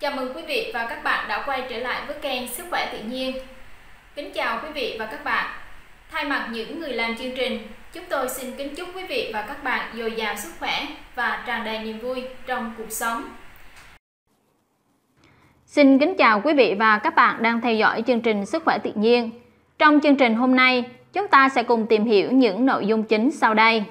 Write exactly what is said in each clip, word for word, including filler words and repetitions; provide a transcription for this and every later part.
Chào mừng quý vị và các bạn đã quay trở lại với kênh Sức khỏe tự nhiên. Kính chào quý vị và các bạn. Thay mặt những người làm chương trình, chúng tôi xin kính chúc quý vị và các bạn dồi dào sức khỏe và tràn đầy niềm vui trong cuộc sống. Xin kính chào quý vị và các bạn đang theo dõi chương trình Sức khỏe tự nhiên. Trong chương trình hôm nay, chúng ta sẽ cùng tìm hiểu những nội dung chính sau đây.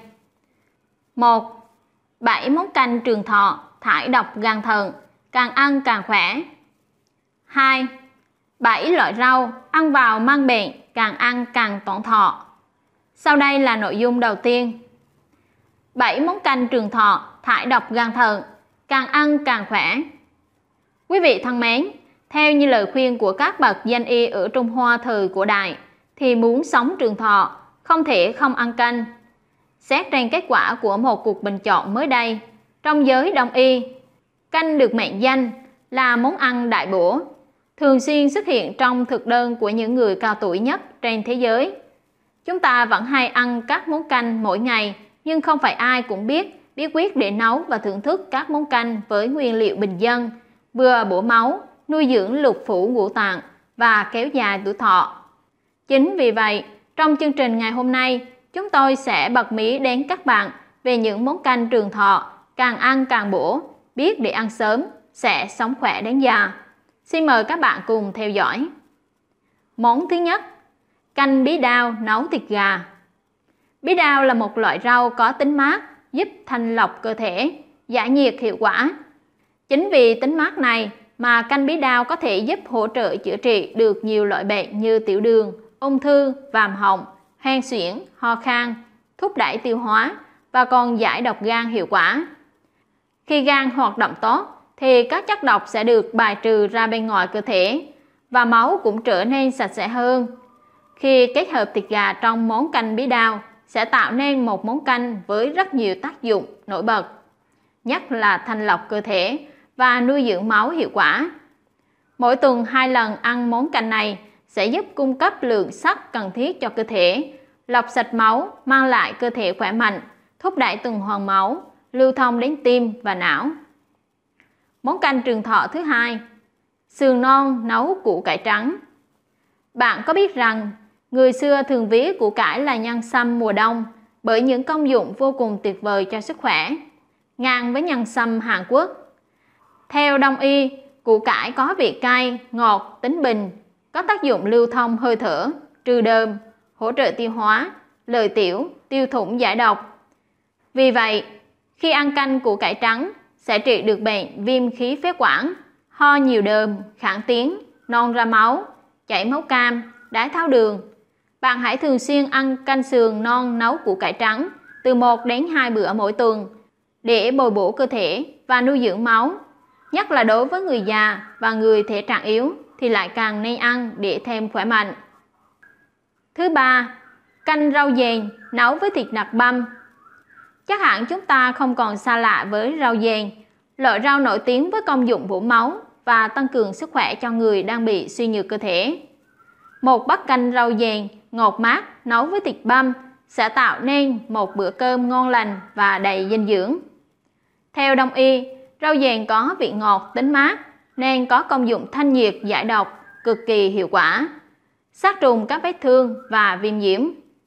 một. bảy món canh trường thọ thải độc gan thận, càng ăn càng khỏe. hai. bảy loại rau ăn vào mang bệnh, càng ăn càng toản thọ. Sau đây là nội dung đầu tiên. bảy món canh trường thọ thải độc gan thận, càng ăn càng khỏe. Quý vị thân mến, theo như lời khuyên của các bậc danh y ở Trung Hoa thời cổ đại, thì muốn sống trường thọ không thể không ăn canh. Xét trên kết quả của một cuộc bình chọn mới đây, trong giới đông y, canh được mệnh danh là món ăn đại bổ, thường xuyên xuất hiện trong thực đơn của những người cao tuổi nhất trên thế giới. Chúng ta vẫn hay ăn các món canh mỗi ngày, nhưng không phải ai cũng biết bí quyết để nấu và thưởng thức các món canh với nguyên liệu bình dân, vừa bổ máu, nuôi dưỡng lục phủ ngũ tạng và kéo dài tuổi thọ. Chính vì vậy, trong chương trình ngày hôm nay, chúng tôi sẽ bật mí đến các bạn về những món canh trường thọ, càng ăn càng bổ, biết để ăn sớm, sẽ sống khỏe đến già. Xin mời các bạn cùng theo dõi. Món thứ nhất, canh bí đao nấu thịt gà. Bí đao là một loại rau có tính mát, giúp thanh lọc cơ thể, giải nhiệt hiệu quả. Chính vì tính mát này mà canh bí đao có thể giúp hỗ trợ chữa trị được nhiều loại bệnh như tiểu đường, ung thư, vàm họng, hen suyễn, ho khan, thúc đẩy tiêu hóa và còn giải độc gan hiệu quả. Khi gan hoạt động tốt thì các chất độc sẽ được bài trừ ra bên ngoài cơ thể và máu cũng trở nên sạch sẽ hơn. Khi kết hợp thịt gà trong món canh bí đao sẽ tạo nên một món canh với rất nhiều tác dụng nổi bật, nhất là thanh lọc cơ thể và nuôi dưỡng máu hiệu quả. Mỗi tuần hai lần ăn món canh này sẽ giúp cung cấp lượng sắt cần thiết cho cơ thể, lọc sạch máu, mang lại cơ thể khỏe mạnh, thúc đẩy tuần hoàn máu, lưu thông đến tim và não. Món canh trường thọ thứ hai, sườn non nấu củ cải trắng. Bạn có biết rằng người xưa thường ví củ cải là nhân sâm mùa đông bởi những công dụng vô cùng tuyệt vời cho sức khỏe, ngang với nhân sâm Hàn Quốc. Theo đông y, củ cải có vị cay, ngọt, tính bình, có tác dụng lưu thông hơi thở, trừ đờm, hỗ trợ tiêu hóa, lợi tiểu, tiêu thủng giải độc. Vì vậy, khi ăn canh củ cải trắng sẽ trị được bệnh viêm khí phế quản, ho nhiều đờm, khản tiếng, non ra máu, chảy máu cam, đái tháo đường. Bạn hãy thường xuyên ăn canh sườn non nấu củ cải trắng từ một đến hai bữa mỗi tuần để bồi bổ cơ thể và nuôi dưỡng máu. Nhất là đối với người già và người thể trạng yếu thì lại càng nên ăn để thêm khỏe mạnh. Thứ ba, canh rau dền nấu với thịt nạc băm. Chắc hẳn chúng ta không còn xa lạ với rau dền, loại rau nổi tiếng với công dụng bổ máu và tăng cường sức khỏe cho người đang bị suy nhược cơ thể. Một bát canh rau dền ngọt mát nấu với thịt băm sẽ tạo nên một bữa cơm ngon lành và đầy dinh dưỡng. Theo đông y, rau dền có vị ngọt, tính mát nên có công dụng thanh nhiệt, giải độc cực kỳ hiệu quả, sát trùng các vết thương và viêm nhiễm.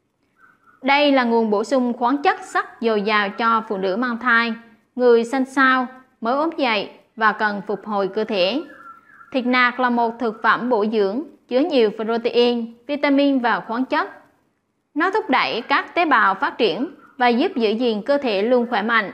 Đây là nguồn bổ sung khoáng chất sắt dồi dào cho phụ nữ mang thai, người xanh xao, mới ốm dậy và cần phục hồi cơ thể. Thịt nạc là một thực phẩm bổ dưỡng, chứa nhiều protein, vitamin và khoáng chất. Nó thúc đẩy các tế bào phát triển và giúp giữ gìn cơ thể luôn khỏe mạnh.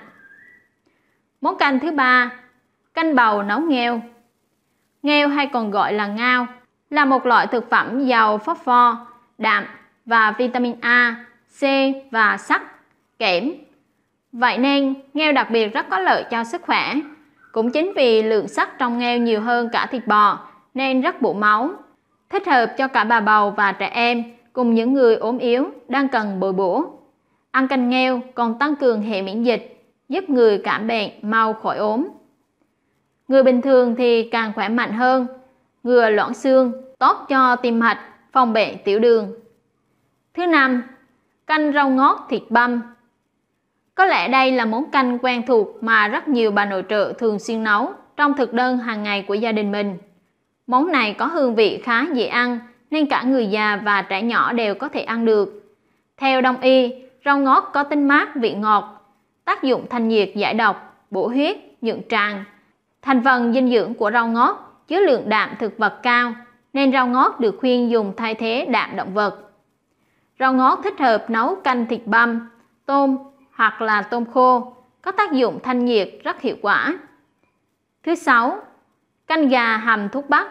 Món canh thứ ba, canh bầu nấu nghêu. Nghêu hay còn gọi là ngao là một loại thực phẩm giàu phosphor, đạm và vitamin A, C và sắt, kẽm. Vậy nên nghêu đặc biệt rất có lợi cho sức khỏe. Cũng chính vì lượng sắt trong nghêu nhiều hơn cả thịt bò nên rất bổ máu, thích hợp cho cả bà bầu và trẻ em cùng những người ốm yếu đang cần bồi bổ. Ăn canh nghêu còn tăng cường hệ miễn dịch, giúp người cảm bệnh mau khỏi ốm. Người bình thường thì càng khỏe mạnh hơn, ngừa loãng xương, tốt cho tim mạch, phòng bệnh tiểu đường. Thứ năm, canh rau ngót thịt băm. Có lẽ đây là món canh quen thuộc mà rất nhiều bà nội trợ thường xuyên nấu trong thực đơn hàng ngày của gia đình mình. Món này có hương vị khá dễ ăn nên cả người già và trẻ nhỏ đều có thể ăn được. Theo Đông y, rau ngót có tính mát, vị ngọt, tác dụng thanh nhiệt, giải độc, bổ huyết, nhuận tràng. Thành phần dinh dưỡng của rau ngót chứa lượng đạm thực vật cao nên rau ngót được khuyên dùng thay thế đạm động vật. Rau ngót thích hợp nấu canh thịt băm, tôm hoặc là tôm khô, có tác dụng thanh nhiệt rất hiệu quả. Thứ sáu, canh gà hầm thuốc bắc.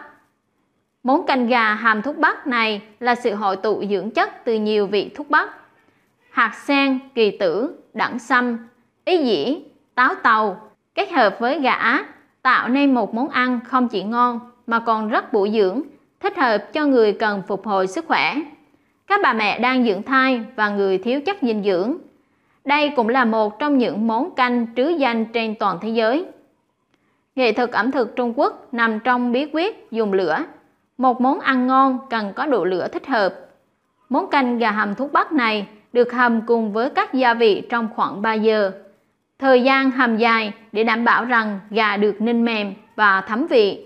Món canh gà hầm thuốc bắc này là sự hội tụ dưỡng chất từ nhiều vị thuốc bắc: hạt sen, kỳ tử, đẳng sâm, ý dĩ, táo tàu, kết hợp với gà Á tạo nên một món ăn không chỉ ngon mà còn rất bổ dưỡng, thích hợp cho người cần phục hồi sức khỏe, các bà mẹ đang dưỡng thai và người thiếu chất dinh dưỡng. Đây cũng là một trong những món canh trứ danh trên toàn thế giới. Nghệ thuật ẩm thực Trung Quốc nằm trong bí quyết dùng lửa. Một món ăn ngon cần có độ lửa thích hợp. Món canh gà hầm thuốc bắc này được hầm cùng với các gia vị trong khoảng ba giờ. Thời gian hầm dài để đảm bảo rằng gà được ninh mềm và thấm vị.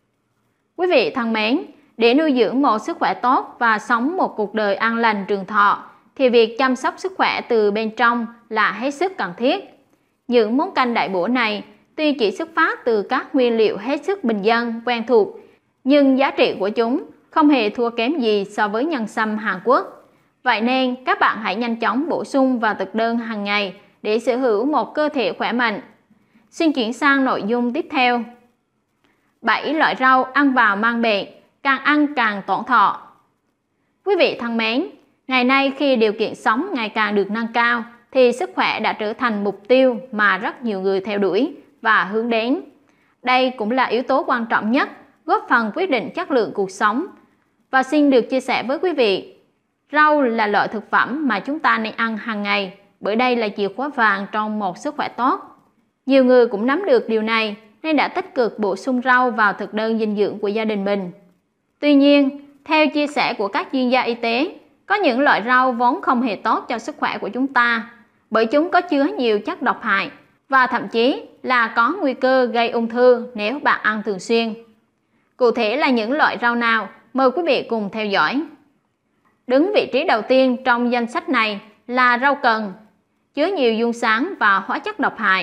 Quý vị thân mến, để nuôi dưỡng một sức khỏe tốt và sống một cuộc đời an lành trường thọ, thì việc chăm sóc sức khỏe từ bên trong là hết sức cần thiết. Những món canh đại bổ này tuy chỉ xuất phát từ các nguyên liệu hết sức bình dân, quen thuộc, nhưng giá trị của chúng không hề thua kém gì so với nhân sâm Hàn Quốc. Vậy nên các bạn hãy nhanh chóng bổ sung vào thực đơn hàng ngày để sở hữu một cơ thể khỏe mạnh. Xin chuyển sang nội dung tiếp theo. bảy loại rau ăn vào mang bệnh, càng ăn càng tổn thọ. Quý vị thân mến, ngày nay khi điều kiện sống ngày càng được nâng cao thì sức khỏe đã trở thành mục tiêu mà rất nhiều người theo đuổi và hướng đến. Đây cũng là yếu tố quan trọng nhất góp phần quyết định chất lượng cuộc sống. Và xin được chia sẻ với quý vị, rau là loại thực phẩm mà chúng ta nên ăn hàng ngày, bởi đây là chìa khóa vàng trong một sức khỏe tốt. Nhiều người cũng nắm được điều này nên đã tích cực bổ sung rau vào thực đơn dinh dưỡng của gia đình mình. Tuy nhiên, theo chia sẻ của các chuyên gia y tế, có những loại rau vốn không hề tốt cho sức khỏe của chúng ta, bởi chúng có chứa nhiều chất độc hại và thậm chí là có nguy cơ gây ung thư nếu bạn ăn thường xuyên. Cụ thể là những loại rau nào? Mời quý vị cùng theo dõi. Đứng vị trí đầu tiên trong danh sách này là rau cần, chứa nhiều giun sáng và hóa chất độc hại.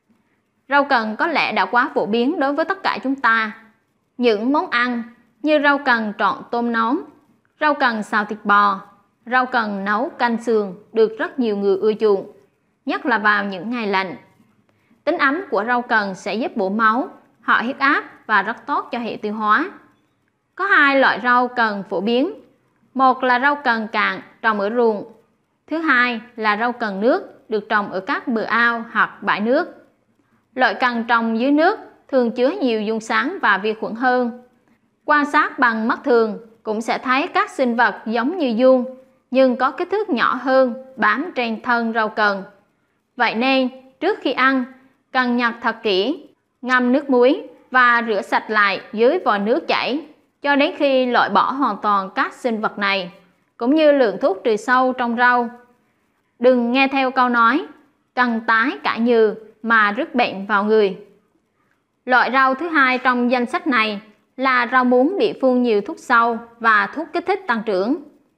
Rau cần có lẽ đã quá phổ biến đối với tất cả chúng ta. Những món ăn như rau cần trộn tôm nóng, rau cần xào thịt bò, rau cần nấu canh sườn được rất nhiều người ưa chuộng, nhất là vào những ngày lạnh. Tính ấm của rau cần sẽ giúp bổ máu, hạ huyết áp và rất tốt cho hệ tiêu hóa. Có hai loại rau cần phổ biến. Một là rau cần cạn trồng ở ruộng. Thứ hai là rau cần nước được trồng ở các bờ ao hoặc bãi nước. Loại cần trồng dưới nước thường chứa nhiều giun sáng và vi khuẩn hơn. Quan sát bằng mắt thường cũng sẽ thấy các sinh vật giống như giun nhưng có kích thước nhỏ hơn bám trên thân rau cần. Vậy nên trước khi ăn, cần nhặt thật kỹ, ngâm nước muối và rửa sạch lại dưới vòi nước chảy cho đến khi loại bỏ hoàn toàn các sinh vật này, cũng như lượng thuốc trừ sâu trong rau. Đừng nghe theo câu nói cần tái cả nhừ mà rước bệnh vào người. Loại rau thứ hai trong danh sách này là rau muống bị phun nhiều thuốc sâu và thuốc kích thích tăng trưởng.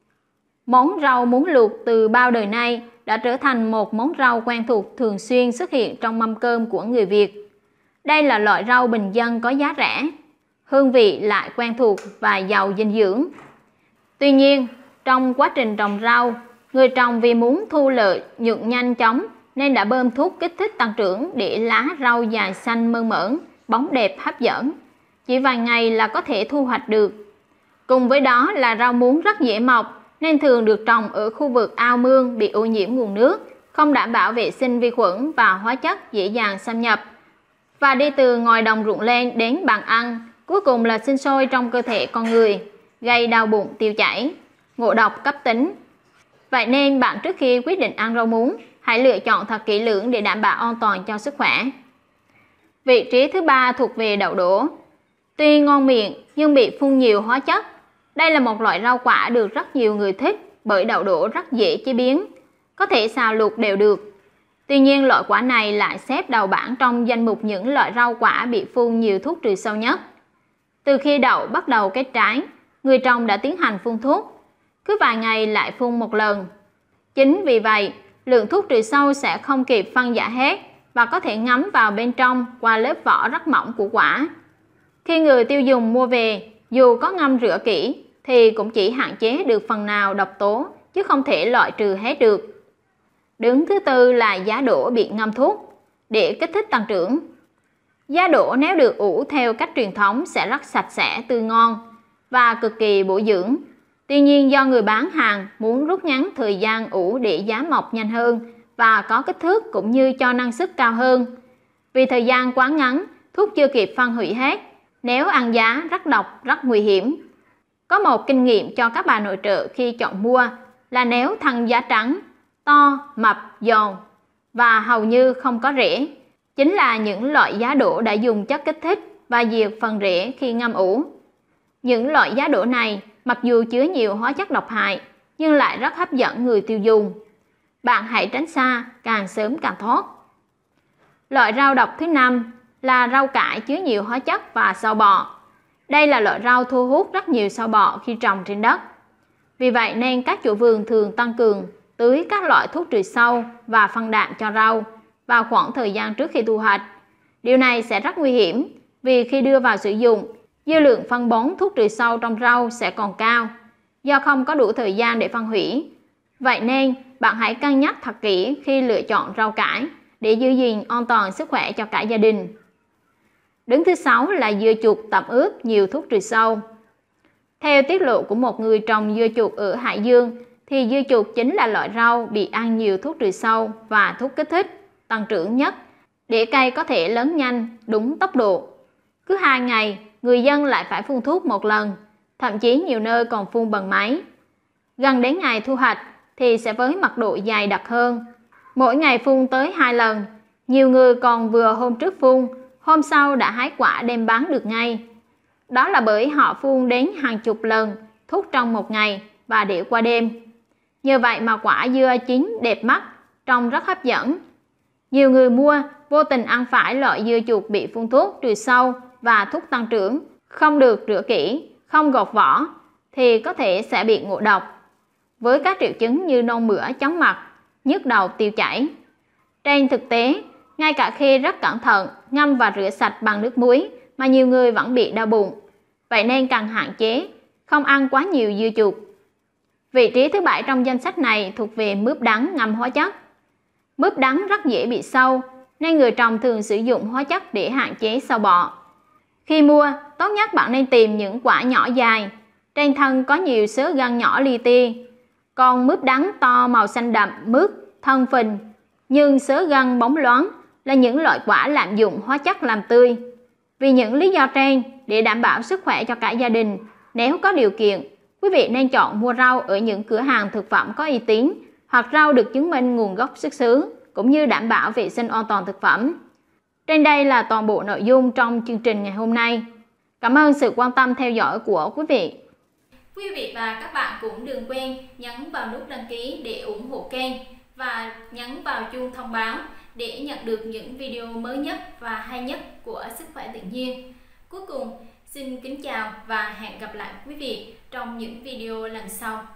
Món rau muống luộc từ bao đời nay đã trở thành một món rau quen thuộc thường xuyên xuất hiện trong mâm cơm của người Việt. Đây là loại rau bình dân có giá rẻ, hương vị lại quen thuộc và giàu dinh dưỡng. Tuy nhiên, trong quá trình trồng rau, người trồng vì muốn thu lợi nhuận nhanh chóng nên đã bơm thuốc kích thích tăng trưởng để lá rau dài xanh mơn mởn, bóng đẹp hấp dẫn. Chỉ vài ngày là có thể thu hoạch được. Cùng với đó là rau muống rất dễ mọc nên thường được trồng ở khu vực ao mương bị ô nhiễm nguồn nước, không đảm bảo vệ sinh vi khuẩn và hóa chất dễ dàng xâm nhập. Và đi từ ngoài đồng ruộng lên đến bàn ăn, cuối cùng là sinh sôi trong cơ thể con người, gây đau bụng tiêu chảy, ngộ độc cấp tính. Vậy nên bạn trước khi quyết định ăn rau muống, hãy lựa chọn thật kỹ lưỡng để đảm bảo an toàn cho sức khỏe. Vị trí thứ ba thuộc về đậu đỗ. Tuy ngon miệng nhưng bị phun nhiều hóa chất. Đây là một loại rau quả được rất nhiều người thích bởi đậu đỗ rất dễ chế biến, có thể xào luộc đều được. Tuy nhiên, loại quả này lại xếp đầu bảng trong danh mục những loại rau quả bị phun nhiều thuốc trừ sâu nhất. Từ khi đậu bắt đầu kết trái, người trồng đã tiến hành phun thuốc, cứ vài ngày lại phun một lần. Chính vì vậy, lượng thuốc trừ sâu sẽ không kịp phân giải hết và có thể ngấm vào bên trong qua lớp vỏ rất mỏng của quả. Khi người tiêu dùng mua về, dù có ngâm rửa kỹ thì cũng chỉ hạn chế được phần nào độc tố chứ không thể loại trừ hết được. Đứng thứ tư là giá đỗ bị ngâm thuốc để kích thích tăng trưởng. Giá đỗ nếu được ủ theo cách truyền thống sẽ rất sạch sẽ, tươi ngon và cực kỳ bổ dưỡng. Tuy nhiên, do người bán hàng muốn rút ngắn thời gian ủ để giá mọc nhanh hơn và có kích thước cũng như cho năng suất cao hơn. Vì thời gian quá ngắn, thuốc chưa kịp phân hủy hết. Nếu ăn giá rất độc, rất nguy hiểm. Có một kinh nghiệm cho các bà nội trợ khi chọn mua là nếu thân giá trắng, to, mập, giòn và hầu như không có rễ, chính là những loại giá đỗ đã dùng chất kích thích và diệt phần rễ khi ngâm ủ. Những loại giá đỗ này mặc dù chứa nhiều hóa chất độc hại nhưng lại rất hấp dẫn người tiêu dùng. Bạn hãy tránh xa, càng sớm càng tốt. Loại rau độc thứ năm là rau cải chứa nhiều hóa chất và sâu bọ. Đây là loại rau thu hút rất nhiều sâu bọ khi trồng trên đất. Vì vậy nên các chủ vườn thường tăng cường tưới các loại thuốc trừ sâu và phân đạm cho rau vào khoảng thời gian trước khi thu hoạch. Điều này sẽ rất nguy hiểm vì khi đưa vào sử dụng, dư lượng phân bón thuốc trừ sâu trong rau sẽ còn cao do không có đủ thời gian để phân hủy. Vậy nên bạn hãy cân nhắc thật kỹ khi lựa chọn rau cải để giữ gìn an toàn sức khỏe cho cả gia đình. Đứng thứ sáu là dưa chuột tẩm ướp nhiều thuốc trừ sâu. Theo tiết lộ của một người trồng dưa chuột ở Hải Dương, thì dưa chuột chính là loại rau bị ăn nhiều thuốc trừ sâu và thuốc kích thích tăng trưởng nhất để cây có thể lớn nhanh, đúng tốc độ. Cứ hai ngày, người dân lại phải phun thuốc một lần, thậm chí nhiều nơi còn phun bằng máy. Gần đến ngày thu hoạch thì sẽ với mật độ dày đặc hơn. Mỗi ngày phun tới hai lần, nhiều người còn vừa hôm trước phun, hôm sau đã hái quả đem bán được ngay. Đó là bởi họ phun đến hàng chục lần thuốc trong một ngày và để qua đêm. Nhờ vậy mà quả dưa chín đẹp mắt, trông rất hấp dẫn. Nhiều người mua vô tình ăn phải loại dưa chuột bị phun thuốc trừ sâu và thuốc tăng trưởng, không được rửa kỹ, không gọt vỏ thì có thể sẽ bị ngộ độc, với các triệu chứng như nôn mửa, chóng mặt, nhức đầu, tiêu chảy. Trên thực tế, ngay cả khi rất cẩn thận ngâm và rửa sạch bằng nước muối mà nhiều người vẫn bị đau bụng. Vậy nên cần hạn chế, không ăn quá nhiều dưa chuột. Vị trí thứ bảy trong danh sách này thuộc về mướp đắng ngâm hóa chất. Mướp đắng rất dễ bị sâu nên người trồng thường sử dụng hóa chất để hạn chế sâu bọ. Khi mua, tốt nhất bạn nên tìm những quả nhỏ dài, trên thân có nhiều xớ gân nhỏ li ti. Còn mướp đắng to màu xanh đậm, mướp, thân phình, nhưng xớ gân bóng loáng là những loại quả lạm dụng hóa chất làm tươi. Vì những lý do trên, để đảm bảo sức khỏe cho cả gia đình, nếu có điều kiện, quý vị nên chọn mua rau ở những cửa hàng thực phẩm có uy tín hoặc rau được chứng minh nguồn gốc xuất xứ, cũng như đảm bảo vệ sinh an toàn thực phẩm. Trên đây là toàn bộ nội dung trong chương trình ngày hôm nay. Cảm ơn sự quan tâm theo dõi của quý vị. Quý vị và các bạn cũng đừng quên nhấn vào nút đăng ký để ủng hộ kênh và nhấn vào chuông thông báo để nhận được những video mới nhất và hay nhất của Sức khỏe tự nhiên. Cuối cùng, xin kính chào và hẹn gặp lại quý vị trong những video lần sau.